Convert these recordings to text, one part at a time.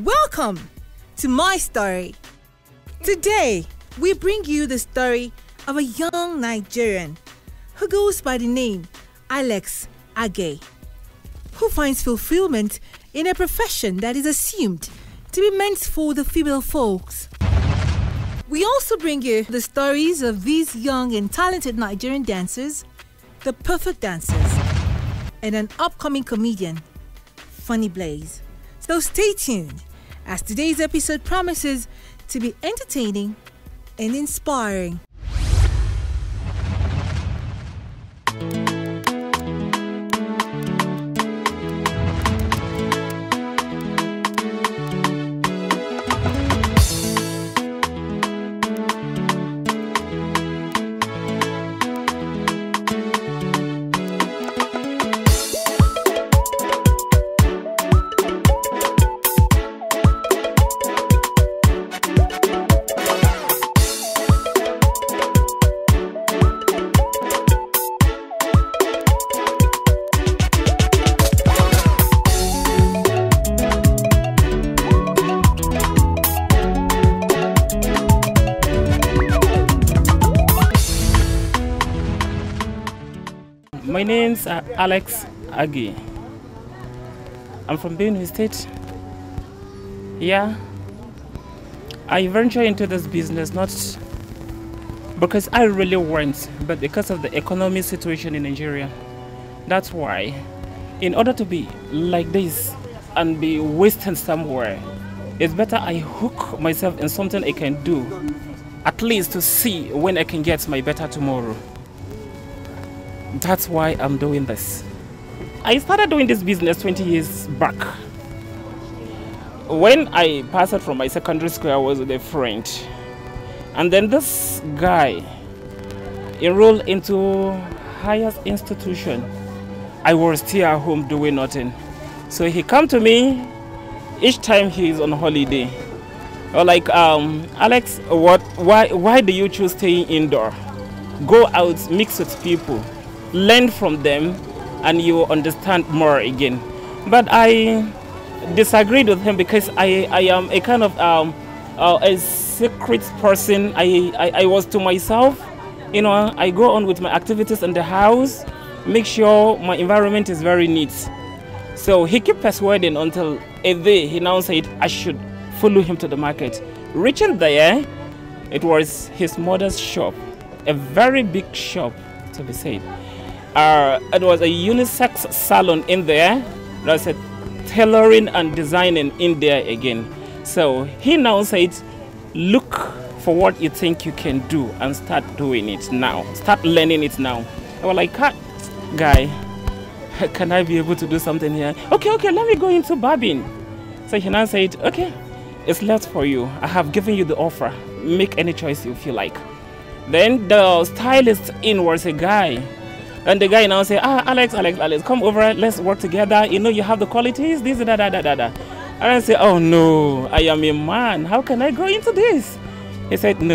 Welcome to my story. Today, we bring you the story of a young Nigerian who goes by the name Alex Ageh, who finds fulfillment in a profession that is assumed to be meant for the female folks. We also bring you the stories of these young and talented Nigerian dancers, the perfect dancers, and an upcoming comedian, Funny Blaze. So stay tuned, as today's episode promises to be entertaining and inspiring. My name's Alex Ageh. I'm from Benue State. Yeah, I venture into this business not because I really want, but because of the economic situation in Nigeria. That's why, in order to be like this and be wasted somewhere, it's better I hook myself in something I can do, at least to see when I can get my better tomorrow. That's why I'm doing this. I started doing this business 20 years back. When I passed out from my secondary school, I was with a friend. And then this guy enrolled into highest institution. I was still at home doing nothing. So he come to me each time he's on holiday. Or like, Alex, why do you choose staying indoor? Go out, mix with people, learn from them, and you will understand more again. But I disagreed with him because I am a kind of a secret person. I was to myself, you know, I go on with my activities in the house, make sure my environment is very neat. So he kept persuading until a day he now said I should follow him to the market. Reaching there, it was his mother's shop, a very big shop to be said. It was a unisex salon in there. There's a tailoring and designing in there again. So he now said, look for what you think you can do and start doing it now. Start learning it now. I was like, guy, can I be able to do something here? Okay, let me go into barbing. So he now said, okay, it's left for you. I have given you the offer. Make any choice you feel like. Then the stylist in was a guy. And the guy now say, Alex, come over, let's work together. You know, you have the qualities, this, da. And I say, oh no, I am a man. How can I go into this? He said, no.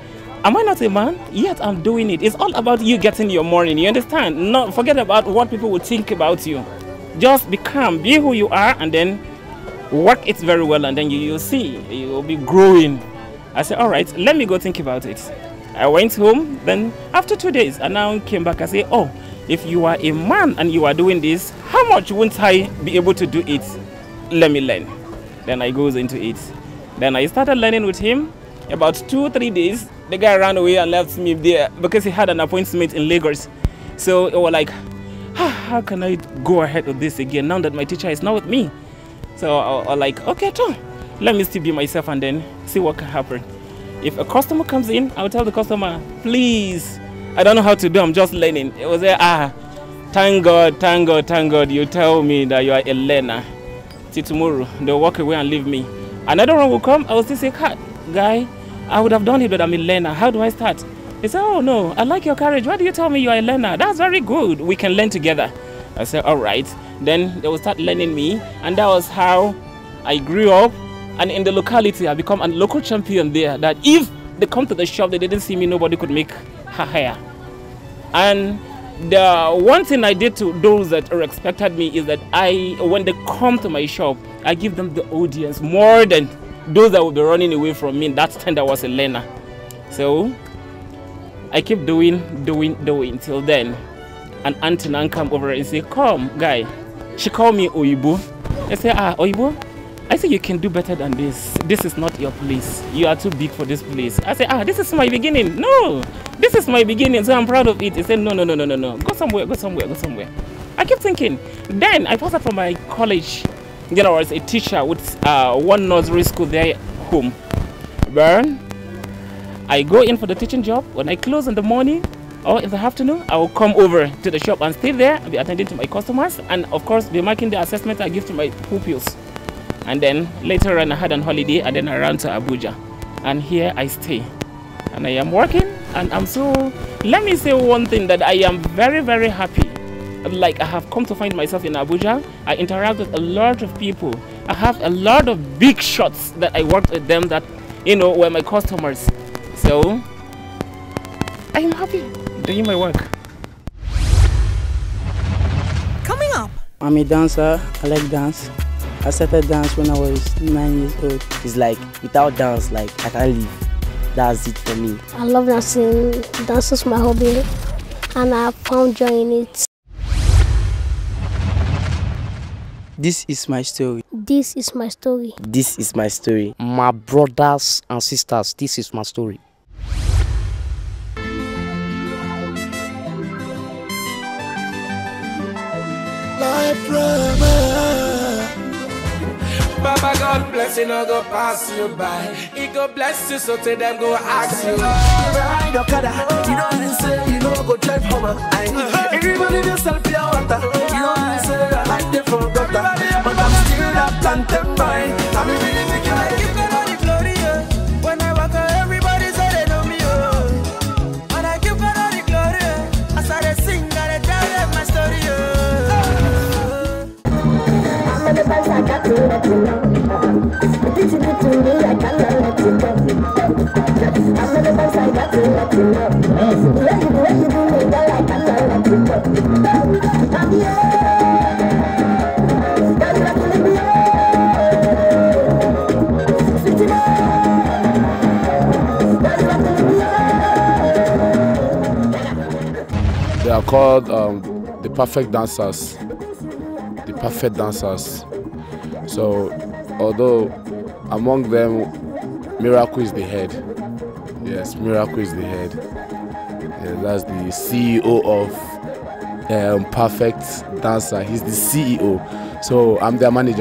Am I not a man? Yet I'm doing it. It's all about you getting your morning, you understand? Not forget about what people will think about you. Just become, be who you are, and then work it very well, and then you'll see, you'll be growing. I said, all right, let me go think about it. I went home, then after 2 days, I now came back and said, oh, if you are a man and you are doing this, how much won't I be able to do it? Let me learn. Then I goes into it. Then I started learning with him. About 2-3 days, the guy ran away and left me there because he had an appointment in Lagos. So it was like, how can I go ahead with this again now that my teacher is not with me? So I was like, okay, Tom, let me still be myself and then see what can happen. If a customer comes in, I'll tell the customer, please, I don't know how to do, I'm just learning. It was thank God, you tell me that you are a learner. Till tomorrow, they'll walk away and leave me. Another one will come, I will still say, guy, I would have done it, but I'm a learner. How do I start? He said, oh no, I like your courage. Why do you tell me you are a learner? That's very good. We can learn together. I said, all right. Then they will start learning me. And that was how I grew up. And in the locality, I become a local champion there. That if they come to the shop, they didn't see me, nobody could make her hair. And The one thing I did to those that respected me is that when they come to my shop, I give them the audience more than those that will be running away from me. That time I was a learner. So I keep doing till then. And auntie Nan come over and say, come, guy. She called me Oyibo. I say, Oyibo, I say you can do better than this. This is not your place. You are too big for this place. I say, this is my beginning. No, this is my beginning, so I'm proud of it. He said, no. Go somewhere. I kept thinking. Then I passed out from my college. You know, I was a teacher with one nursery school there home. Burn. I go in for the teaching job. When I close in the morning or in the afternoon, I will come over to the shop and stay there and be attending to my customers, and of course be marking the assessment I give to my pupils. And then later on I had an holiday, and then I ran to Abuja, and here I stay, and I am working, and I'm so, let me say one thing, that I am very, very happy. Like, I have come to find myself in Abuja. I interact with a lot of people. I have a lot of big shots that I worked with them that, you know, were my customers. So I am happy doing my work. Coming up. I'm a dancer. I like dance. I started dance when I was 9 years old. It's like, without dance, like, I can't live. That's it for me. I love dancing. Dance is my hobby, and I found joy in it. This is my story. This is my story. This is my story. My brothers and sisters, this is my story. Baba God bless you, no go pass you by. He go bless you, so to them go ask you. Ride your car, you don't say you know go drive home. Everybody just sell pure water. You don't say I like the front gutter, but I'm still that plantain boy. I'm really making like you got all the glory. When I walk out, everybody say they know me. And I give God all the glory. As I sing, I tell them my story. I'm the best I got to let you know. If you do to me, I cannot let you go. I'm the best I got to let you know. When you do me, girl, I cannot let you go. I'm They are called the perfect dancers. The perfect dancers. So, although among them, Miracle is the head. Yes, Miracle is the head. Yeah, that's the CEO of Perfect Dancer. He's the CEO. So I'm their manager.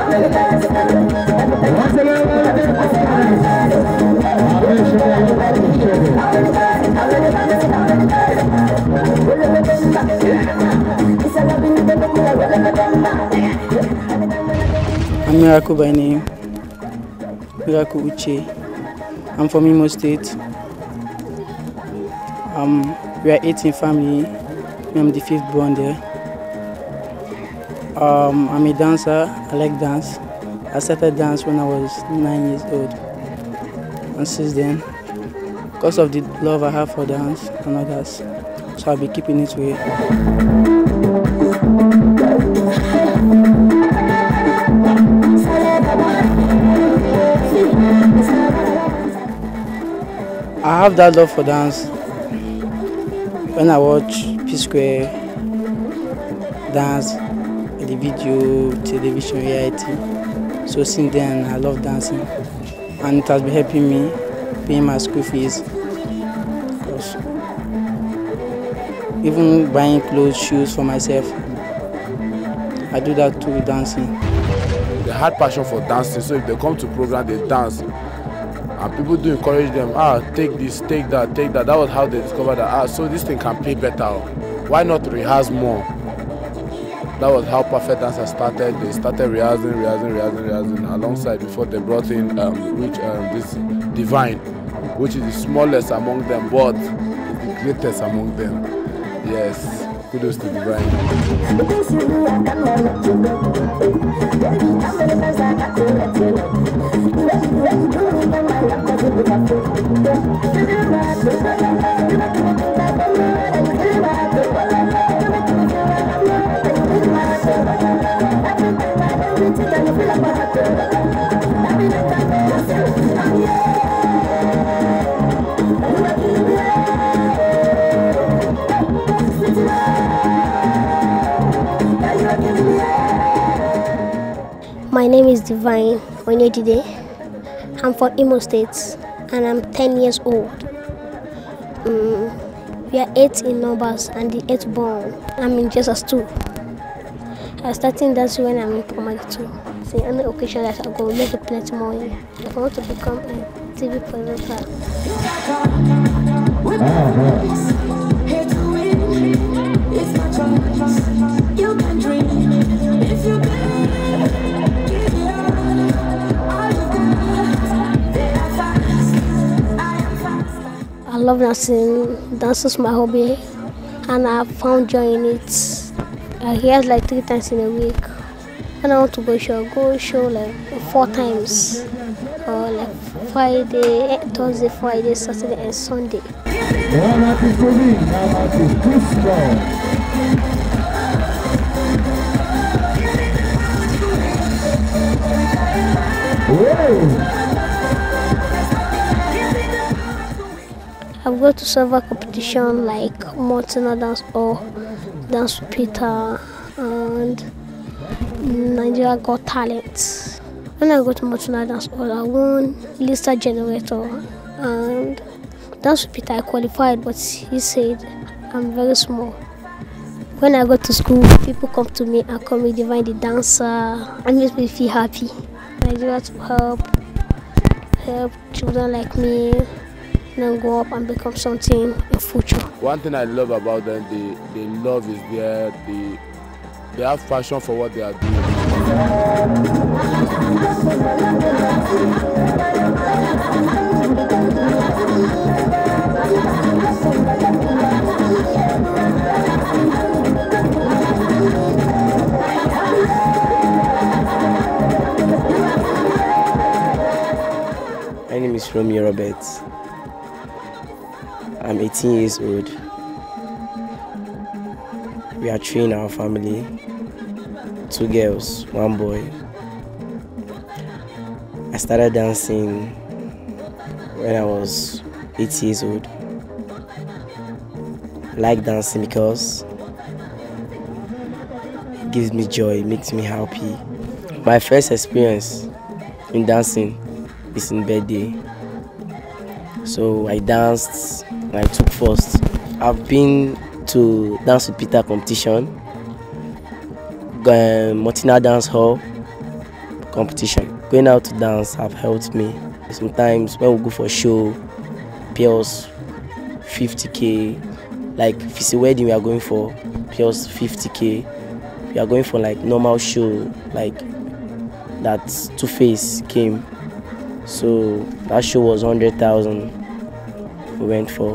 I'm Miracle by name. Miracle Uche. I'm from Imo State. We are 18 family. I'm the 5th born there. I'm a dancer. I like dance. I started dance when I was 9 years old. And since then, because of the love I have for dance and others, so I'll be keeping it way. I have that love for dance when I watch P-Square dance, the video, television, reality. So since then, I love dancing, and it has been helping me paying my school fees. Because even buying clothes, shoes for myself, I do that too with dancing. They had passion for dancing, so if they come to program, they dance. And people do encourage them, take this, take that, take that. That was how they discovered that, so this thing can play better. Why not rehearse more? That was how Perfect Dancer started. They started rehearsing alongside before they brought in this Divine, which is the smallest among them, but the greatest among them. Yes, kudos to Divine. My name is Divine Onyedide. I'm from Imo State and I'm 10 years old. We are 8 in numbers and the 8th born. I'm in Jesus 2. I started dancing when I'm in primary 2. So any occasion that I go, make plenty money. If I want to become a TV presenter. You can dream if you I love dancing. Dance is my hobby, and I found joy in it. I hear like 3 times in a week. When I want to go show like 4 times, or like Friday, Thursday, Friday, Saturday, and Sunday. I've gone to several competitions like Mountain Dance or Dance with Peter and Nigeria Got Talent. When I go to Mountain Dance Hall, I won Lista Generator and Dance with Peter I qualified, but he said I'm very small. When I go to school, people come to me and call me Divine the dancer and makes me feel happy. Nigeria to help children like me. Then go up and become something in future. One thing I love about them, the love is there, they have passion for what they are doing. My name is Robert. I'm 18 years old. We are 3 in our family, 2 girls, 1 boy. I started dancing when I was 8 years old. I like dancing because it gives me joy, it makes me happy. My first experience in dancing is in birthday. So I danced. I took first. I've been to Dance with Peter competition, Martina Dance Hall competition. Going out to dance have helped me. Sometimes when we go for a show, pay us 50k. Like if it's a wedding we are going for, pay us 50k. We are going for like normal show, like that Two-Face came. So that show was 100,000. We went for.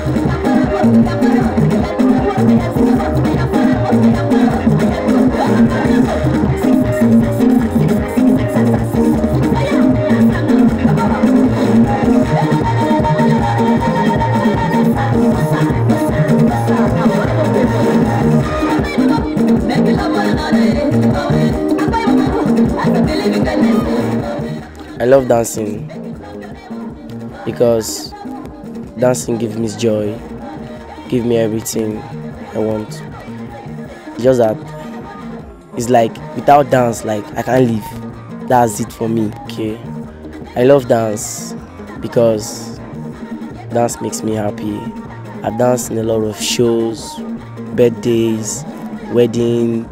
I love dancing because dancing gives me joy, gives me everything I want. Just that it's like without dance, like I can't live. That's it for me. Okay, I love dance because dance makes me happy. I've danced in a lot of shows, birthdays, wedding.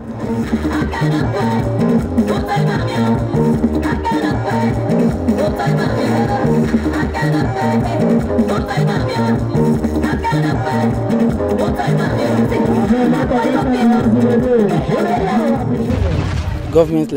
Government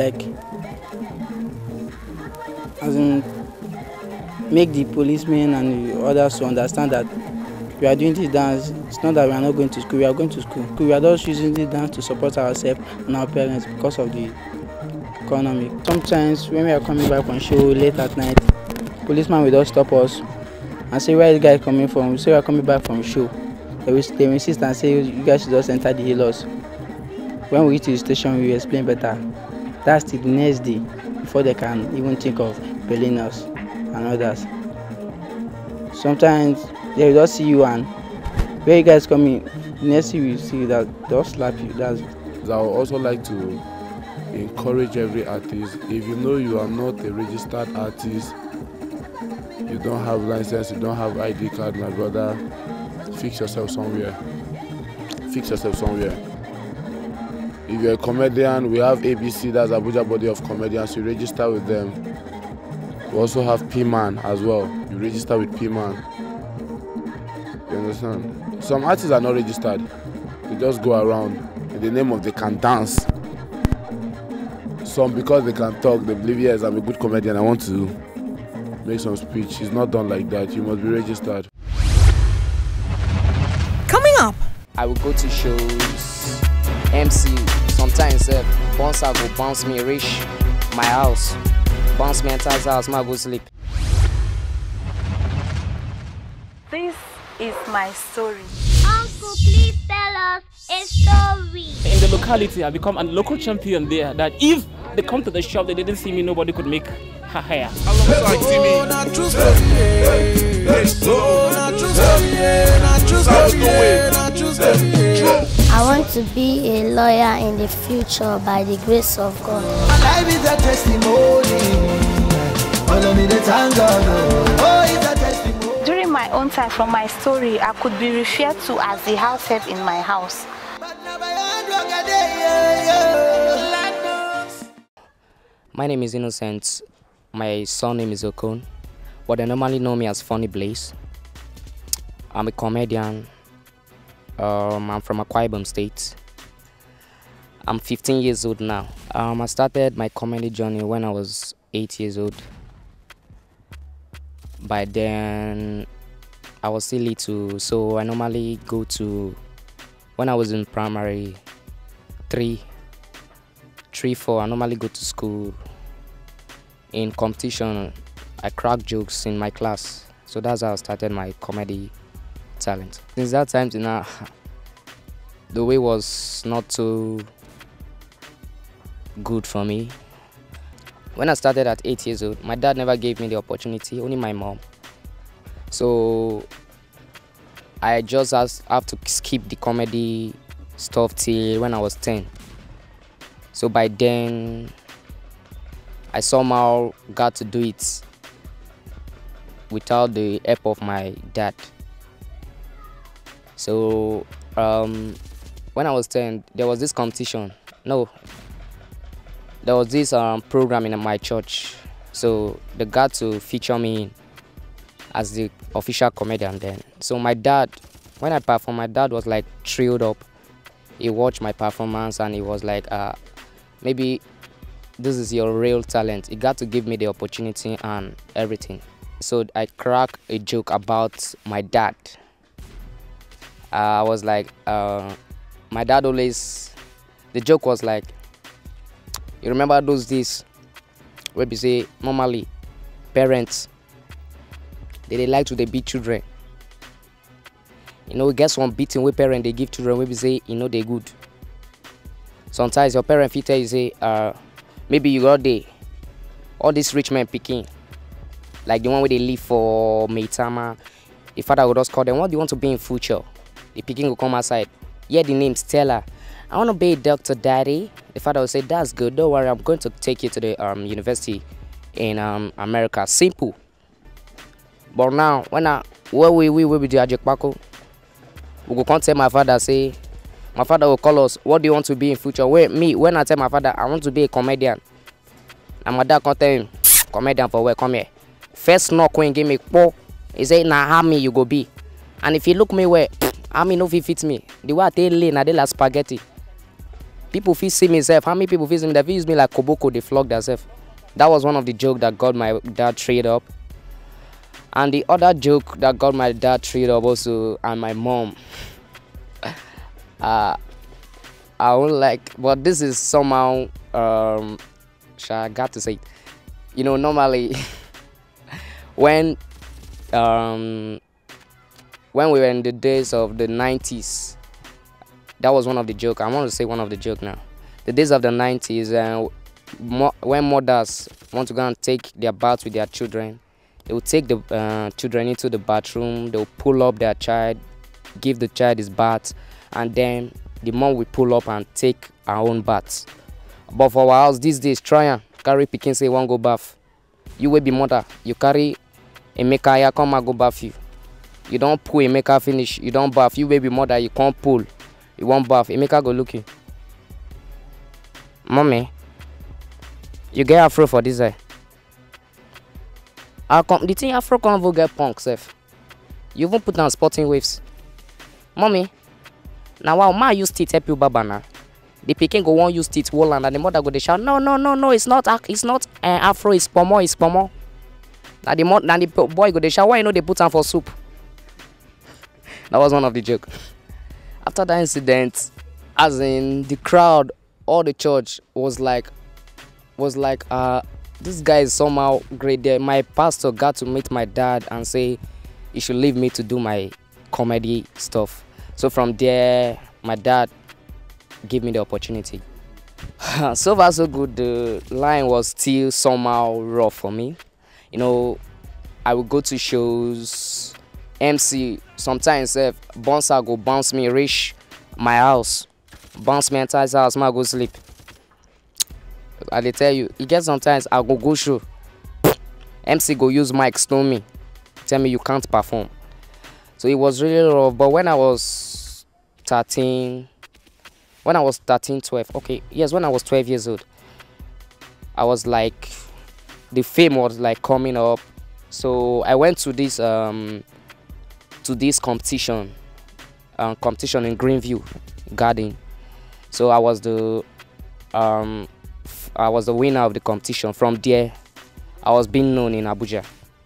as in make the policemen and the others to understand that we are doing this dance. It's not that we are not going to school, we are going to school. We are just using this dance to support ourselves and our parents because of the economy. Sometimes when we are coming back from show late at night, policeman will just stop us and say, where is the guy coming from? We say we are coming back from show. They will insist and say, you guys should just enter the halos. When we reach to the station, we will explain better. That's till the next day before they can even think of bailing us and others. Sometimes they will just see you and where you guys coming, the next thing you see that they'll slap you. That's I would also like to encourage every artist. If you know you are not a registered artist, you don't have license, you don't have ID card, my brother, fix yourself somewhere. Fix yourself somewhere. If you're a comedian, we have ABC, that's Abuja Body of Comedians, you register with them. We also have P-Man as well. You register with P-Man. You understand? Some artists are not registered. They just go around in the name of they can dance. Some, because they can talk, they believe, yes, I'm a good comedian, I want to make some speech. It's not done like that. You must be registered. Coming up, I will go to shows, MC, sometimes bouncer go bounce me reach my house, bounce me enter his house, I go sleep. This is my story. Uncle, please tell us a story. In the locality, I become a local champion there. That if they come to the shop, they didn't see me, nobody could make her hair. I want to be a lawyer in the future by the grace of God. Life is a testimony. Follow me, the thank God. Oh, it's a testimony. During my own time, from my story, I could be referred to as the house help in my house. My name is Innocent. My surname is Okon, but they normally know me as Funny Blaze. I'm a comedian. I'm from Akwa Ibom State. I'm 15 years old now. I started my comedy journey when I was 8 years old. By then, I was still little, so I normally go to, when I was in primary 3, 4, I normally go to school. In competition, I crack jokes in my class. So that's how I started my comedy talent. Since that time to now, the way was not so good for me. When I started at 8 years old, my dad never gave me the opportunity, only my mom. So I just have to skip the comedy stuff till when I was 10. So by then, I somehow got to do it without the help of my dad. So when I was 10, there was this competition. No, there was this program in my church. So they got to feature me in as the official comedian then. So my dad, when I performed, my dad was like thrilled up. He watched my performance and he was like, maybe this is your real talent. He got to give me the opportunity and everything. So I cracked a joke about my dad. I was like, my dad always, the joke was like, you remember those days where we say normally parents, they like to beat children. You know, get some beating with parents they give children where we say, you know, they good. Sometimes your parent fit tell you say, maybe you got all these rich men picking, like the one where they live for Meitama. The father would just call them, what do you want to be in future? The picking will come outside. Yeah, the name Stella. I want to be a doctor, daddy. The father will say, that's good, don't worry, I'm going to take you to the university in America. Simple. But now, when we will be the Ageh, we go come tell my father, say, my father will call us, what do you want to be in future? When I tell my father, I want to be a comedian. And my dad can tell him, comedian for where? Come here. First knock when he give me, he say, nah, how me you go be? And if you look me where, how me no fit fit me? The way I tell lane, I like spaghetti. People feel see me self. How many people feel see me? They use me like Koboko, they flog themselves. That was one of the jokes that got my dad trade up. And the other joke that got my dad trade up also, and my mom. I won't like, but this is somehow, I got to say it. You know, normally, when we were in the days of the 90s, that was one of the jokes. I want to say one of the jokes now. The days of the 90s, when mothers want to go and take their bath with their children, they will take the children into the bathroom. They will pull up their child, give the child his bath, and then the mom will pull up and take her own bath. But for our house these days, try and carry pikin say one go bath. You will be mother. You carry Emeka here, come and go bath you. You don't pull Emeka finish. You don't bath. You baby mother, you can't pull. You won't bath. Emeka go look you. Mommy, you get afro for this eye. The thing afro can't even get punk safe. You even put on sporting waves. Mommy, now wow, ma use teeth help you baba now. The pikin go won't use teeth wall and the mother go they shout, no, it's not afro, it's pomo. Now the boy go they shout, why you know they put on for soup? That was one of the joke. After that incident, as in the crowd, all the church was like, this guy is somehow great there. My pastor got to meet my dad and say he should leave me to do my comedy stuff. So from there, my dad gave me the opportunity. So far so good. The line was still somehow rough for me. You know, I would go to shows, MC, sometimes bouncer go bounce me, reach my house, bounce me enter his house, I go sleep. I dey tell you, it gets sometimes I go show, MC go use mic stone me, tell me you can't perform. So it was really rough. But when I was 13, 12, okay, yes, when I was 12 years old, I was like, the fame was like coming up. So I went to this competition in Greenview Garden. So I was the winner of the competition. From there, I was being known in Abuja.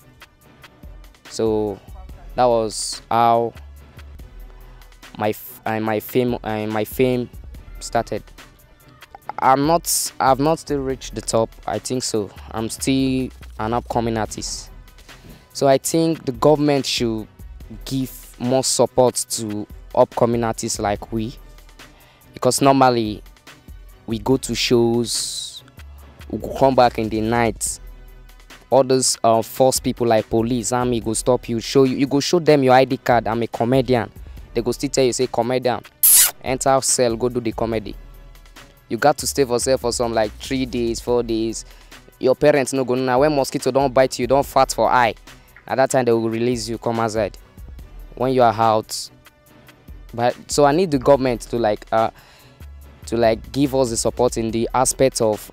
So that was how my fame started. I've not still reached the top. I think so. I'm still an upcoming artist. So I think the government should give more support to upcoming artists like we, because normally we go to shows, we go come back in the night. All those false people like police, army go stop you, show you. You go show them your ID card. I'm a comedian. They go still tell you, say comedian, enter cell, go do the comedy. You got to stay for sale for some like 3 days, 4 days. Your parents no go know. When mosquito don't bite you, don't fart for eye. At that time they will release you, come outside. When you are out. But so I need the government to give us the support in the aspect of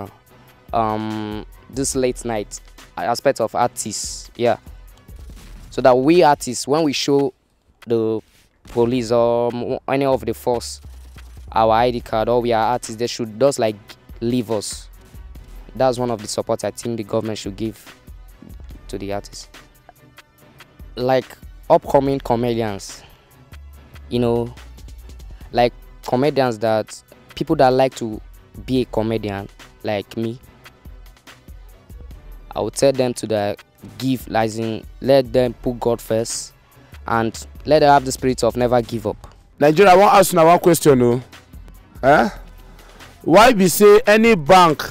this late night aspect of artists, yeah. So that we artists, when we show the police or any of the force our ID card or we are artists, they should just like leave us. That's one of the support I think the government should give to the artists. Like upcoming comedians, you know, like comedians that people that like to be a comedian like me, I would tell them to let them put God first and let them have the spirit of never give up. Nigeria, I want to ask you one question, no? Why be say any bank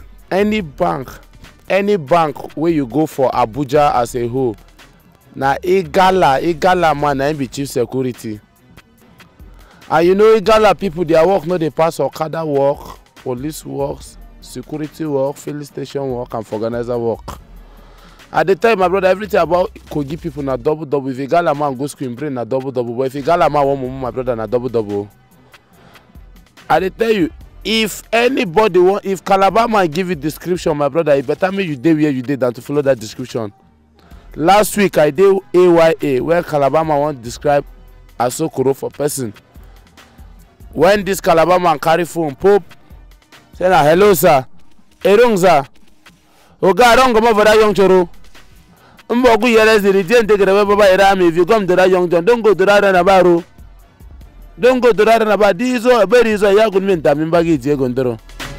where you go for Abuja as a whole, na Igala man na be chief security. And you know Igala people, their work no dey pass Okada work, police works, security work, filling station work, and organizer work. At the time, my brother, everything about Kogi people na double. If Igala man go screen brain na double. But if Igala man want my brother na double. I dey tell you, if anybody want, if Calabar man give you description, my brother, it better me you dey where you did than to follow that description. Last week I did AYA where Calabar man want to describe Asokoro for person. When this Calabar man carry phone, Pope say na hello sir, erong sir, oga wrong come over that young choro. Mbogu yeles the region take the baba irami. If you come to that young John, don't go to that Nabaro. Don't go to that Nabaro. This is very easy. Ya good mean Tamimbagi Diego.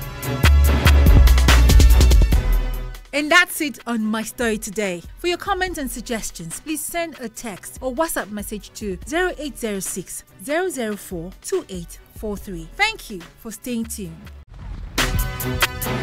And that's it on My Story Today. For your comments and suggestions, please send a text or WhatsApp message to 0806 004 2843. Thank you for staying tuned.